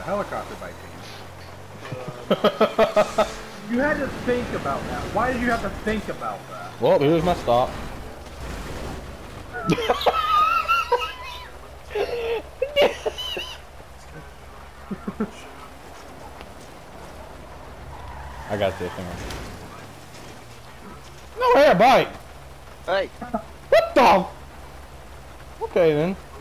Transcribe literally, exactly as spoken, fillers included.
helicopter by chance. You had to think about that. Why did you have to think about that? Well, here's my stop. I got this thing. No air bite. Hey. What the? Okay then.